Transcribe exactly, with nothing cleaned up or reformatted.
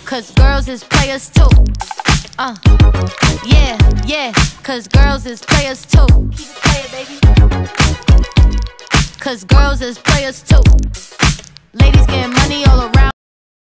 cause girls is players too. Uh, yeah, yeah, cause girls is players too. Keep it playing, baby. Cause girls is players too. Ladies getting money all around.